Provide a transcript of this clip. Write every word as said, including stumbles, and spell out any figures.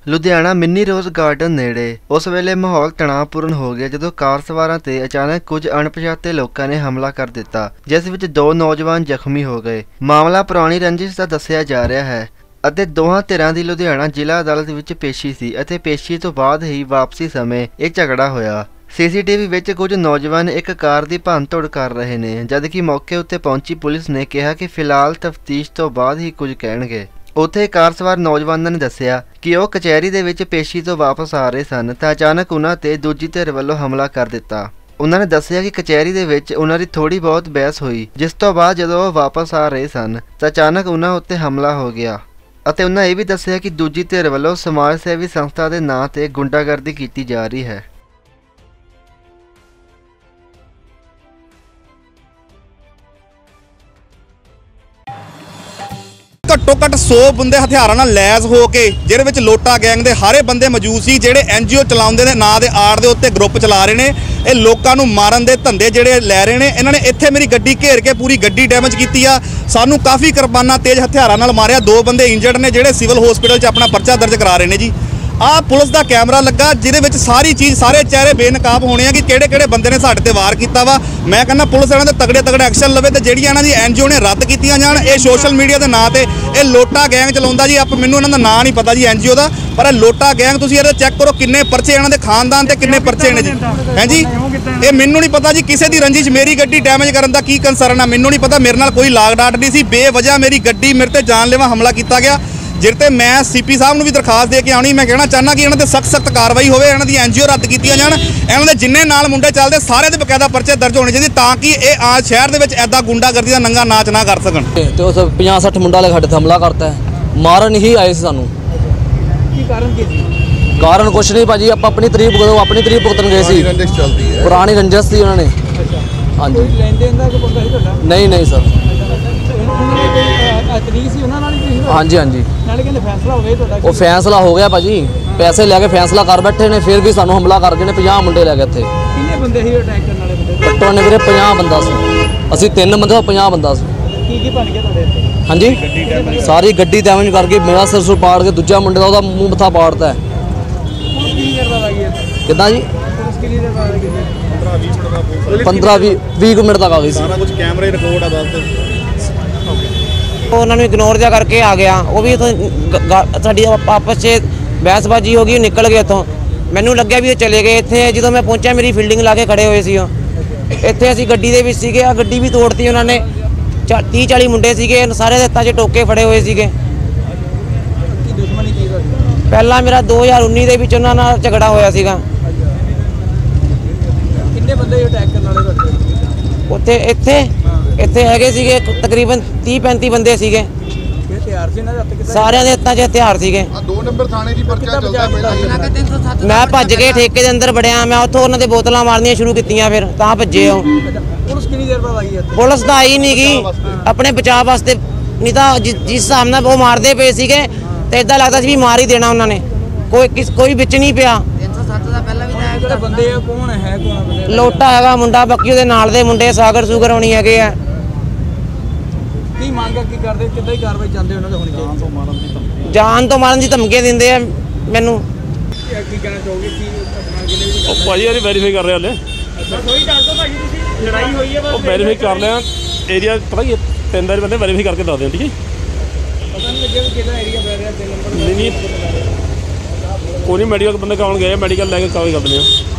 Ludhiana mini rose garden ਨੇੜੇ ਉਸ ਵੇਲੇ ਮਾਹੌਲ ਤਣਾਅਪੂਰਨ ਹੋ ਗਿਆ ਜਦੋਂ ਕਾਰ ਸਵਾਰਾਂ ਤੇ ਅਚਾਨਕ ਕੁਝ ਅਣਪਛਾਤੇ ਲੋਕਾਂ ਨੇ ਹਮਲਾ ਕਰ ਦਿੱਤਾ, ਜਿਸ ਵਿੱਚ ਦੋ ਨੌਜਵਾਨ ਜ਼ਖਮੀ ਹੋ ਗਏ। ਮਾਮਲਾ ਪੁਰਾਣੀ ਰੰਜਿਸ਼ ਦਾ ਦੱਸਿਆ ਜਾ ਰਿਹਾ ਹੈ ਅਤੇ ਦੋਹਾਂ ਧਿਰਾਂ ਦੀ ਲੁਧਿਆਣਾ ਜ਼ਿਲ੍ਹਾ ਅਦਾਲਤ ਵਿੱਚ ਪੇਸ਼ੀ ਸੀ ਅਤੇ ਪੇਸ਼ੀ ਤੋਂ ਬਾਅਦ ਹੀ ਵਾਪਸੀ ਸਮੇਂ ਇਹ ਝਗੜਾ ਹੋਇਆ। ਸੀਸੀਟੀਵੀ ਵਿੱਚ ਕੁਝ ਨੌਜਵਾਨ ਇੱਕ ਕਾਰ ਦੀ ਭੰਨ-ਤੋੜ ਕਰ ਰਹੇ ਨੇ, ਜਦਕਿ ਮੌਕੇ ਉੱਤੇ ਪਹੁੰਚੀ ਪੁਲਿਸ ਨੇ ਕਿਹਾ ਕਿ ਫਿਲਹਾਲ ਤਫਤੀਸ਼ ਤੋਂ ਬਾਅਦ ਹੀ ਕੁਝ ਕਹਿਣਗੇ। ਉੱਥੇ ਕਾਰ ਸਵਾਰ ਨੌਜਵਾਨਾਂ ਨੇ ਦੱਸਿਆ ਕਿ ਉਹ ਕਚਹਿਰੀ ਦੇ ਵਿੱਚ ਪੇਸ਼ੀ ਤੋਂ ਵਾਪਸ ਆ ਰਹੇ ਸਨ ਤਾਂ ਅਚਾਨਕ ਉਹਨਾਂ ਤੇ ਦੂਜੀ ਧਿਰ ਵੱਲੋਂ ਹਮਲਾ ਕਰ ਦਿੱਤਾ। ਉਹਨਾਂ ਨੇ ਦੱਸਿਆ ਕਿ ਕਚਹਿਰੀ ਦੇ ਵਿੱਚ ਉਹਨਾਂ ਦੀ ਥੋੜੀ ਬਹੁਤ ਬਹਿਸ ਹੋਈ, ਜਿਸ ਤੋਂ ਬਾਅਦ ਜਦੋਂ ਉਹ ਵਾਪਸ ਆ ਰਹੇ ਸਨ ਤਾਂ ਅਚਾਨਕ ਉਹਨਾਂ ਉੱਤੇ ਹਮਲਾ ਹੋ ਗਿਆ ਅਤੇ ਉਹਨਾਂ ਇਹ ਵੀ ਦੱਸਿਆ ਕਿ ਦੂਜੀ ਧਿਰ ਵੱਲੋਂ ਸਮਾਜ ਸੇਵੀ ਸੰਸਥਾ ਦੇ ਨਾਂ ਤੇ ਗੁੰਡਾਗਰਦੀ ਕੀਤੀ ਜਾ ਰਹੀ ਹੈ। घट्टो घट्ट सौ बंदे हथियारों नाल लैस हो के जिहदे विच लोटा गैंग दे हारे बंदे मौजूद सी, जिहड़े एन जी ओ चलाउंदे ने नां दे आड़ दे उत्ते ग्रुप चला रहे ने। ये लोकां नूं मारन दे धंधे जिहड़े लै रहे ने। इन्हां ने इत्थे मेरी गड्डी घेर के पूरी गड्डी डैमेज कीती आ। सानूं काफ़ी किरपानां तेज हथियारां नाल मारिया। दो बंदे इंजर्ड ने जिहड़े सिविल हॉस्पिटल च अपना परचा दर्ज करा रहे ने जी। आ पुलिस का कैमरा लगा जिहदे विच सारी चीज़ सारे चेहरे बेनकाब होने कि किहड़े किहड़े बंदे ने साडे ते वार कीता वा। मैं कहना पुलिस इन्हां ते तगड़े तगड़े एक्शन लवे ते जिहड़ियां इन्हां दी एन जी ओ ने रद्द कीतियां जाण। ये सोशल मीडिया के नां ते ये लोटा गैंग चलाउंदा जी। आप मैनूं इन्हां दा नां नहीं पता जी एन जी ओ दा, पर लोटा गैंग तुसीं इहदे चैक करो किन्ने परचे इन्हां दे खानदान ते किन्ने परचे ने जी। हैं जी ये मैनूं नहीं पता जी किसी दी रंजिश मेरी गड्डी डैमेज करन दा की कंसर्न है, मैनूं नहीं पता। मेरे नाल कोई लाग डाट नहीं सी, बेवजह मेरी गड्डी मेरे ते जानलेवा हमला किया गया जिहते मैं सी पी साहब नूं भी दरखास्त दे के आउणी। मैं कहना चाहना कि इन्हां ते सख्त सख्त कार्रवाई होवे, इन्हां दी एन जी ओ रद्द कीतियां जाण। इन्हां दे जिन्ने नाल मुंडे चलदे सारे दे बकायदा परचे दर्ज होने चाहिए ताकि ये आ शहर दे विच ऐदा गुंडागर्दी दा नंगा नाच ना कर सकन। ते उस पचास सठ मुंडा ले साडे ते हमला करता है, मारन ही आए सी सानू। की कारण की सी? कारण कुछ नहीं भाजी, आप अपनी तरीफ भुगतो अपनी तरीफ भुगतन गए सी। रंजिश चलदी है, पुरानी रंजिश थी उन्होंने। हां जी लेन देन दा कोई बंदा ही ਤੁਹਾਡਾ? नहीं नहीं सर। हाँ जी हाँ जी वो फैसला हो गया भाजी, पैसे लैके फैसला कर बैठे ने, फिर भी सानू हमला कर गए ने। पचास मुंडे लै गए इत्थे। किन्ने बंदे ही अटैक करने वाले बंदे? घट्टो ने वीरे पचास बंदा सी, असीं तीन बंदे तो पचास बंदा सी। की की बन गया ਤੁਹਾਡੇ ਇੱਥੇ? हाँ जी सारी गड्डी डैमेज करके मेरा सिर सुर पाड़ के दूजा मुंडे का मूँह मत्था पाड़ता है। पुलिस कितनी देर बाद आई है? कितना जी? पुलिस कितनी देर बाद आई है? पंद्रह भी बीस मिनट तक आ गई सी। सारा कुछ कैमरे रिकॉर्ड है बस। उन्होंने इग्नोर जा करके आ गया, वो भी साड़ी आपस से बहसबाजी हो गई, निकल गए इतों। मैनू लग्या भी चले गए। इतने जो मैं पहुंचा मेरी फील्डिंग ला के खड़े हुए सी। इतने असी गड्डी दे विच सीगे, आ गड्डी भी तोड़ती उन्होंने। तीह चाली मुंडे सीगे, सारे हत्थां च टोके फड़े हुए सीगे। पहला मेरा दो हज़ार उन्नीस दे विच उन्हां नाल झगड़ा होया सीगा। किन्ने बंदे अटैक करने वाले ਤੁਹਾਡੇ? उत्थे इत्थे इत्थे हैगे सीगे तकरीबन तीह पैंती बंदे सीगे। हथियार से ना हत्थ कितना? सारे दे हत्थां 'च हथियार सीगे। दो नंबर थाने दी पर्चा चलदा पहला। मैं भज के ठेके दे अंदर बड़िया, मैं उत्थों उन्हां दे बोतलां मारनियां शुरू कीतियां, फिर तां भज्जे ओ। पुलिस कितनी देर बाद आई है? पुलिस तो आई नहीं गई अपने बचाव वास्ते, नहीं तो जिस हिसाब नाल वो मारदे पे सीगे ते इदां लगदा सी भी मार ही देना उन्होंने। कोई किस कोई बिच नहीं पिया। बंदे कौन है कौन? लोटा हैगा मुंडा, बाकी ਉਹਦੇ ਨਾਲ ਦੇ ਮੁੰਡੇ ਸਾਗਰ ਸੂਗਰ ਹੋਣੀ ਹੈਗੇ ਆ। ਕੀ ਮੰਗ ਕੀ ਕਰਦੇ, ਕਿੱਦਾਂ ਹੀ ਕਾਰਵਾਈ ਚਾਹੁੰਦੇ ਉਹਨਾਂ ਦੇ ਹੋਣੀ ਚਾਹੀਦੀ? ਜਾਨ ਤੋਂ ਮਾਰਨ ਦੀ ਧਮਕੀਆਂ ਦਿੰਦੇ ਆ ਮੈਨੂੰ। ਕੀ ਕਹਿਣਾ ਚਾਹੋਗੇ ਕਿ ਆਪਣਾ ਕਿਹਦੇ ਉਹ ਭਾਜੀ ਇਹ ਵੈਰੀਫਾਈ ਕਰ ਰਹੇ ਹਲੇ। ਕੋਈ ਦੱਸ ਦੋ ਭਾਜੀ, ਤੁਸੀਂ ਲੜਾਈ ਹੋਈ ਹੈ? ਉਹ ਵੈਰੀਫਾਈ ਕਰ ਲਿਆ ਏਰੀਆ, ਪਤਾ ਕੀ ਤਿੰਨ ਵਾਰੀ ਬੰਦੇ ਵੈਰੀਫਾਈ ਕਰਕੇ ਦੱਸਦੇ ਠੀਕ ਹੈ। ਪਤਾ ਨਹੀਂ ਲੱਗਿਆ ਕਿਹੜਾ ਏਰੀਆ ਪੈ ਰਿਹਾ ਤਿੰਨ ਨੰਬਰ? ਨਹੀਂ ਨਹੀਂ ਕੋਈ ਨਹੀਂ, ਮੈਡੀਕਲ ਬੰਦੇ ਕਾਉਣ ਗਏ, ਮੈਡੀਕਲ ਲੈ ਕੇ ਕਾਗਜ਼ ਕਰ ਦਿੰਦੇ ਆ।